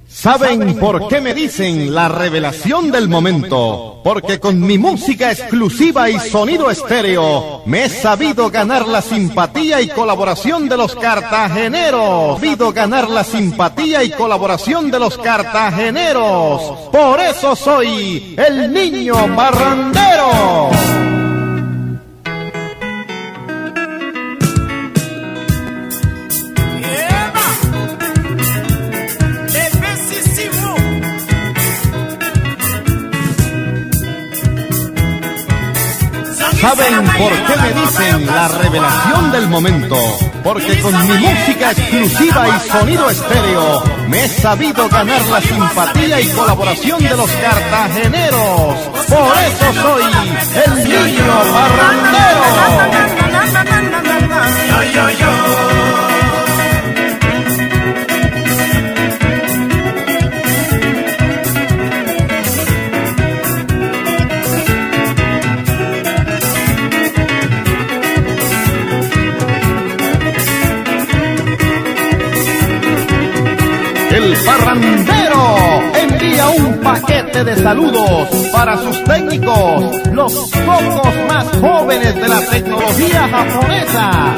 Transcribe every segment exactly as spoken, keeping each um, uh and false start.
¿Saben por qué me dicen la revelación del momento? Porque con mi música exclusiva y sonido estéreo me he sabido ganar la simpatía y colaboración de los cartageneros. He sabido ganar la simpatía y colaboración de los cartageneros. Por eso soy el niño parrandero. ¿Saben por qué me dicen la revelación del momento? Porque con mi música exclusiva y sonido estéreo me he sabido ganar la simpatía y colaboración de los cartageneros. Por eso soy el niño parrandero. Yo, yo, yo. El parrandero envía un paquete de saludos para sus técnicos, los pocos más jóvenes de la tecnología japonesa.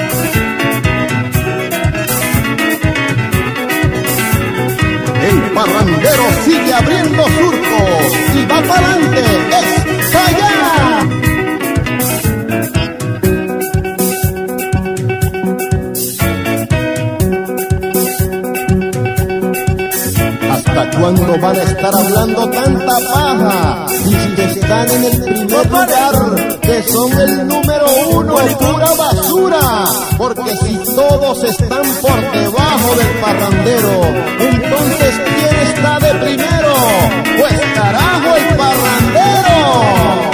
El parrandero sigue abriendo surcos y va para adelante, ¡es allá! ¿Hasta cuándo van a estar hablando tanta paja? Y si están en el primer lugar, que son el número uno, pura basura. Porque si todos están por debajo del parrandero, entonces ¿quién está de primero? Pues carajo, el parrandero.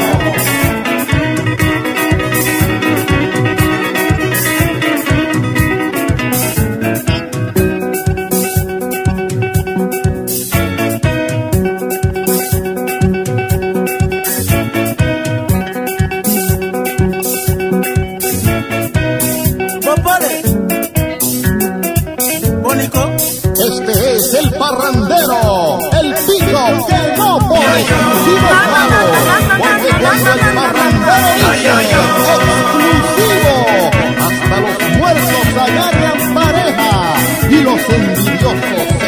Este es el parrandero, el pico que no pone exclusivo claro, porque cuando el parrandero dice exclusivo, hasta los muertos agarran pareja y los envidiosos